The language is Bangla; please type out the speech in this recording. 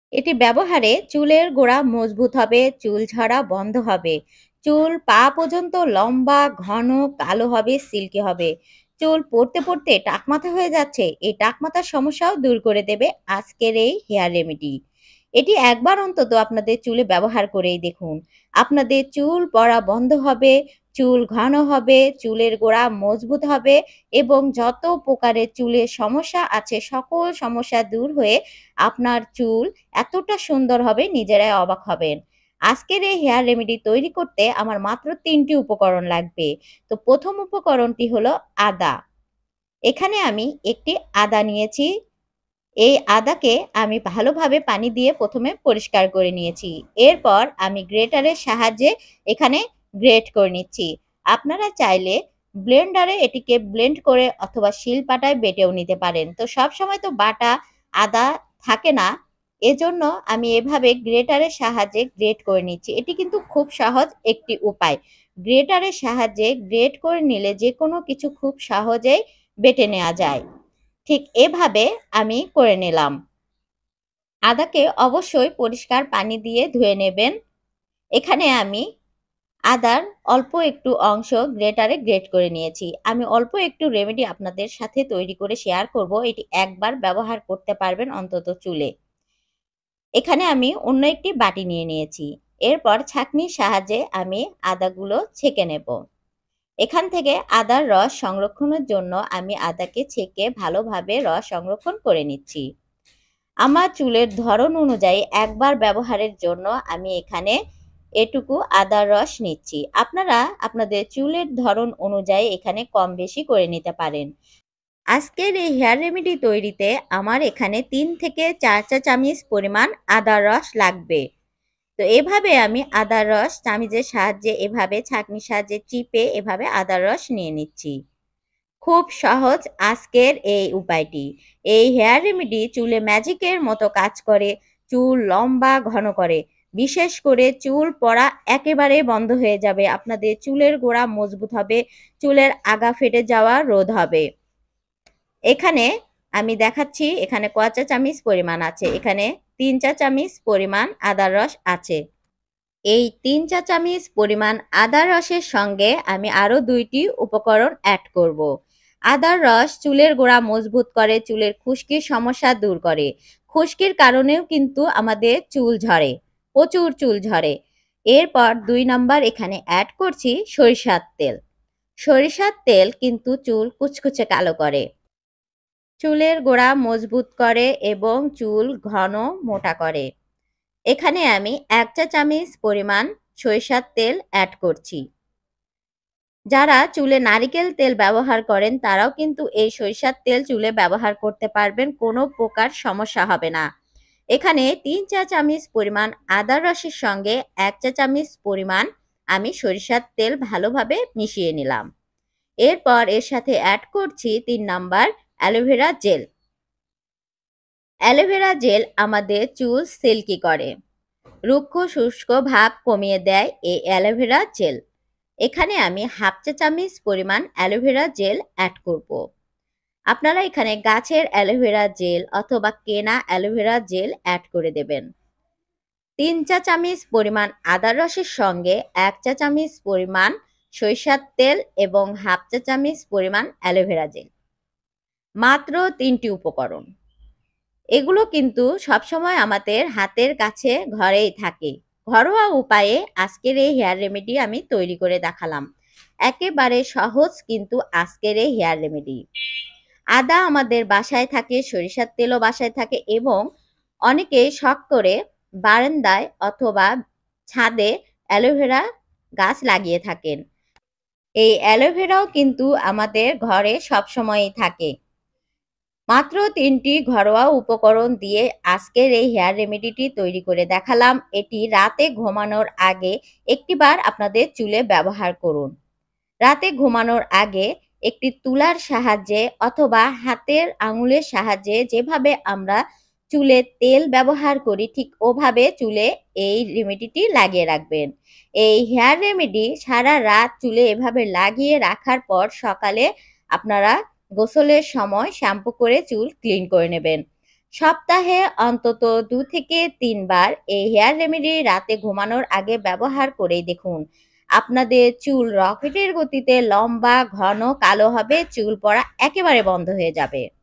এটি ব্যবহারে চুলের গোড়া মজবুত হবে, চুল ঝরা বন্ধ হবে, চুল পা পর্যন্ত লম্বা, ঘন, কালো হবে, সিল্কি হবে। চুল পড়তে পড়তে টাকমাথা হয়ে যাচ্ছে, এই টাকমাথার সমস্যাও দূর করে দেবে আজকের এই হেয়ার রেমেডি। এটি একবার অন্তত আপনাদের চুলে ব্যবহার করেই দেখুন। আপনাদের চুল পড়া বন্ধ হবে, চুল ঘন হবে, চুলের গোড়া মজবুত হবে এবং যত প্রকারের চুলের সমস্যা আছে সকল সমস্যা দূর হয়ে আপনার চুল এতটা সুন্দর হবে নিজেরাই অবাক হবেন। আজকের এই হেয়ার রেমেডি তৈরি করতে আমার মাত্র ৩ টি উপকরণ লাগবে। তো ১ম উপকরণটি হলো আদা। এখানে আমি একটি আদা নিয়েছি। এই আদাকে আমি ভালোভাবে পানি দিয়ে ১ম এ পরিষ্কার করে নিয়েছি। এরপর আমি গ্রেটারের সাহায্যে এখানে গ্রেট করে নিচ্ছি। আপনারা চাইলে ব্লেন্ডারে এটিকে ব্লেন্ড করে অথবা শিলপাটায় বেটেও নিতে পারেন। তো সবসময় তো বাটা আদা থাকে না। এজন্য আমি এভাবে গ্রেটারের সাহায্যে গ্রেট করে নিচ্ছি। এটি কিন্তু খুব সহজ একটি উপায়। গ্রেটারের সাহায্যে গ্রেট করে নিলে যেকোনো কিছু খুব সহজেই বেটে নেওয়া যায়। ঠিক এভাবে আমি করে নিলাম। আদাকে অবশ্যই পরিষ্কার পানি দিয়ে ধুয়ে নেবেন। এখানে আমি আদার অল্প একটু অংশ গ্রেটারে গ্রেট করে নিয়েছি। আমি অল্প একটু রেমেডি আপনাদের সাথে তৈরি করে শেয়ার করব। এটি একবার ব্যবহার করতে পারবেন অন্তত চুলে। এখানে আমি অন্য একটি বাটি নিয়ে নিয়েছি। এরপর ছাঁকনির সাহায্যে আমি আদাগুলো ছেঁকে নেব। এখান থেকে আদার রস সংরক্ষণের জন্য আমি আদাকে ছেঁকে ভালোভাবে রস সংরক্ষণ করে নিচ্ছি। আমার চুলের ধরন অনুযায়ী একবার ব্যবহারের জন্য আমি এখানে এটুকু আদার রস নিচ্ছি। আপনারা আপনাদের চুলের ধরন অনুযায়ী এখানে কম বেশি করে নিতে পারেন। আজকের এই হেয়ার রেমেডি তৈরিতে আমার এখানে ৩ থেকে ৪ চা চামচ পরিমাণ আদার রস লাগবে। তো এভাবে আমি আদার রস চামিচের সাহায্যে এভাবে ছাঁকনির সাহায্যে চিপে এভাবে আদার রস নিয়ে নিচ্ছি। খুব সহজ আজকের এই উপায়টি। এই হেয়ার রেমেডি চুলে ম্যাজিকের মতো কাজ করে, চুল লম্বা ঘন করে। বিশেষ করে চুল পড়া একেবারে বন্ধ হয়ে যাবে। আপনাদের চুলের গোড়া মজবুত হবে, চুলের আগা ফেটে যাওয়া রোধ হবে। এখানে আমি দেখাচ্ছি এখানে কয় চা চামচ পরিমাণ আছে। এখানে ৩ চা চামচ পরিমাণ আদার রস আছে। এই ৩ চা চামচ পরিমাণ আদার রসের সঙ্গে আমি আরও ২টি উপকরণ অ্যাড করব। আদার রস চুলের গোড়া মজবুত করে, চুলের খুশকির সমস্যা দূর করে। খুশকির কারণেও কিন্তু আমাদের চুল ঝরে, প্রচুর চুল ঝরে। এরপর ২ নাম্বার এখানে অ্যাড করছি সরিষার তেল। সরিষার তেল কিন্তু চুল কুচকুচে কালো করে, চুলের গোড়া মজবুত করে এবং চুল ঘন মোটা করে। এখানে আমি ১ চা চামচ পরিমাণ সরিষার তেল অ্যাড করছি। যারা চুলে নারিকেল তেল ব্যবহার করেন তারাও কিন্তু এই সরিষার তেল চুলে ব্যবহার করতে পারবেন, কোনো প্রকার সমস্যা হবে না। এখানে ৩ চা চামচ পরিমাণ আদার রসের সঙ্গে ১ চা চামচ পরিমাণ আমি সরিষার তেল ভালোভাবে মিশিয়ে নিলাম। এরপর এর সাথে অ্যাড করছি ৩ number aloe vera gel. Aloe vera gel আমাদের চুল সিল্কি করে, রুক্ষ শুষ্ক ভাব কমিয়ে দেয় এই অ্যালোভেরা জেল। এখানে আমি ১/২ চা চামচ পরিমাণ অ্যালোভেরা জেল অ্যাড করব। আপনারা এখানে গাছের অ্যালোভেরা জেল অথবা কেনা অ্যালোভেরা জেল অ্যাড করে দেবেন। ৩ চা চামচ পরিমাণ আদার রসের সঙ্গে ১ চা চামচ পরিমাণ সরিষার তেল এবং ১/২ চা চামচ পরিমাণ অ্যালোভেরা জেল। মাত্র ৩টি উপকরণ। এগুলো কিন্তু সবসময় আমাদের হাতের কাছে ঘরেই থাকে। ঘরোয়া উপায়ে আজকের এই হেয়ার রেমেডি আমি তৈরি করে দেখালাম। একেবারে সহজ কিন্তু আজকের এই হেয়ার রেমেডি। আদা আমাদের বাসায় থাকে, সরিষার তেলও বাসায় থাকে এবং অনেকে শখ করে বারান্দায় অথবা ছাদে অ্যালোভেরা গাছ লাগিয়ে থাকেন। এই অ্যালোভেরাও কিন্তু আমাদের ঘরে সবসময়ই থাকে। মাত্র ৩টি ঘরোয়া উপকরণ দিয়ে আজকের এই হেয়ার রেমেডিটি তৈরি করে দেখালাম। এটি রাতে ঘুমানোর আগে একটিবার আপনাদের চুলে ব্যবহার করুন। রাতে ঘুমানোর আগে একটি তুলার সাহায্যে অথবা হাতের আঙুলের সাহায্যে যেভাবে আমরা চুলে তেল ব্যবহার করি ঠিক ওভাবে চুলে এই রেমেডিটি লাগিয়ে রাখবেন। এই হেয়ার রেমেডি সারা রাত চুলে এভাবে লাগিয়ে রাখার পর সকালে আপনারা গোসলের সময় শ্যাম্পু করে চুল ক্লিন করে নেবেন। সপ্তাহে অন্তত ২ থেকে ৩ বার এই হেয়ার রেমেডি রাতে ঘুমানোর আগে ব্যবহার করেই দেখুন। আপনাদের চুল রকেটের গতিতে লম্বা, ঘন, কালো হবে, চুল পড়া একেবারে বন্ধ হয়ে যাবে।